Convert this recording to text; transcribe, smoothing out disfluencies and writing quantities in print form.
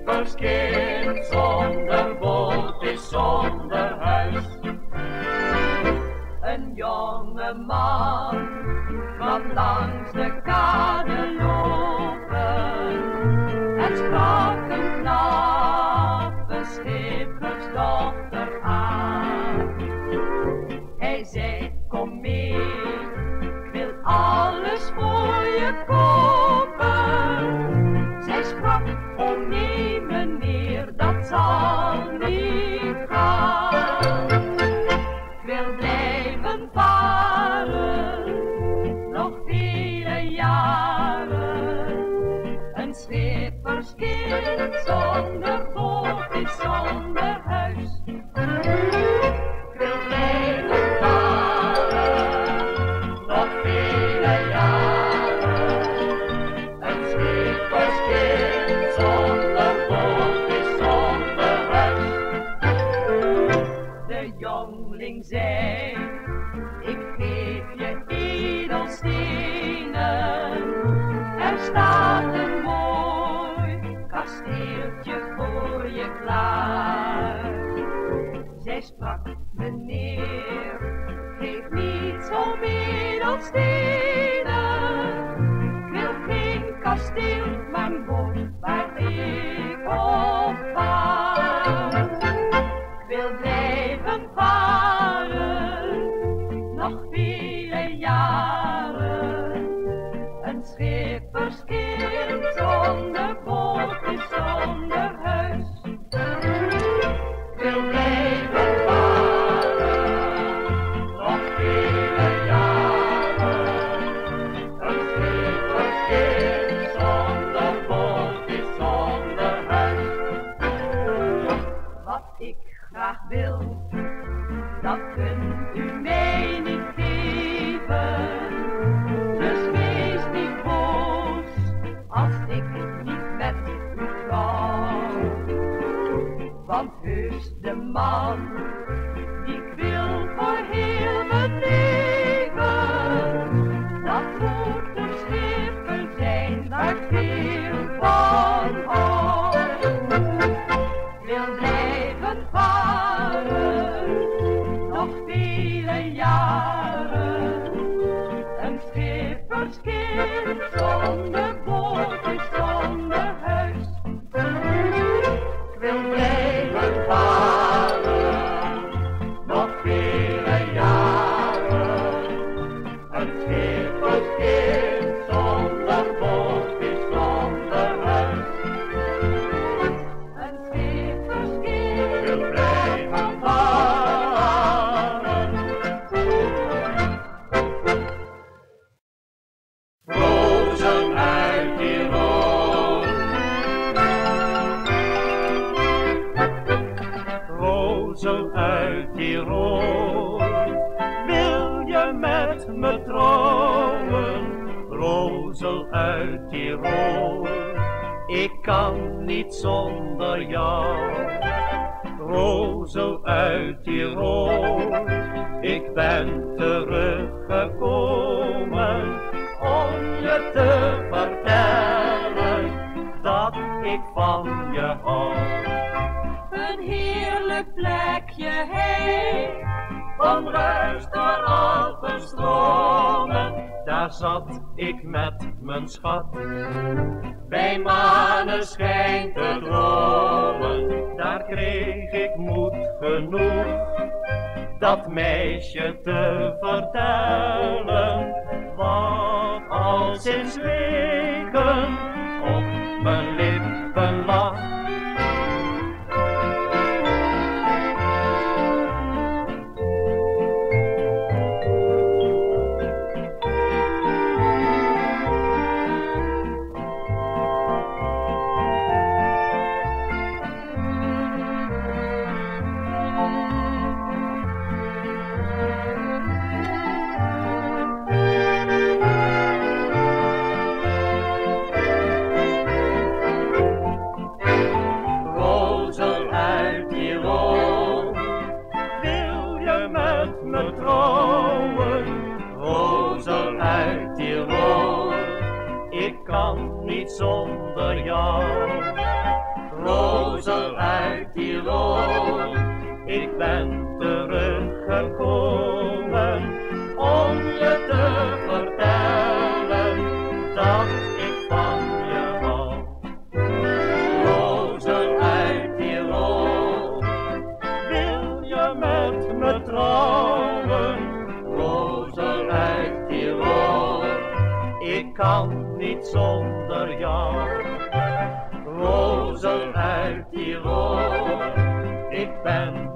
schipperskind zonder boot is zonder huis. Een jonge man kwam langs de kade lopen en sprak een knappe schippersdochter aan. Hij zei, kom mee, ik wil alles voor je kopen. Zij sprak, oh nee meneer, dat zal niet gaan. Ik wil blijven varen, nog vele jaren. Een schipperskind zonder boot is zonder huis. Ik wil blijven varen, nog vele jaren. Een schipperskind zonder boot is zonder huis. De jongeling zei, ik geef je edelstenen. Er staat een mooi kasteeltje voor je klaar. Zij sprak, meneer, geef niet zo edelstenen. Ik wil geen kasteel, maar een boot waar ik op vaar. Ik wil blijven varen, nog vele jaren. Een schipperskind zonder boot is zonder huis. Ik wil blijven varen, nog vele jaren. Een schipperskind zonder boot is zonder huis. Wat ik graag wil, dat kunt u mij niet geven. Dus wees niet boos, als ik niet met u trouw. Want heus de man, die ik wil voor heel mijn leven, dat moet een schipper zijn waar ik veel van hou. Ik wil blijven varen, nog vele jaren. Een schipperskind zonder boot is zonder huis. Ik wil blijven varen, nog vele jaren. Een schipperskind zonder boot is zonder huis. Een schipperskind wil blijven varen. Rosel uit Tirol. Rosel uit Tirol, wil je met me trouwen? Rosel uit Tirol, ik kan niet zonder jou. Rosel uit Tirol, ik ben teruggekomen om je te vertellen dat ik van je hou. Een heerlijk plekje, hey, omruist door Alpenstromen. Daar zat ik met mijn schat, bij maneschijn te dromen. Daar kreeg ik moed genoeg, dat meisje te vertellen, wat al sinds weken op mijn lippen lag. Rosel uit Tirol. Ik ben teruggekomen om je te vertellen dat ik van je hou. Rosel uit Tirol, wil je met me trouwen? Rosel uit Tirol, ik kan niet zonder jou. Rosel uit Tirol, ik ben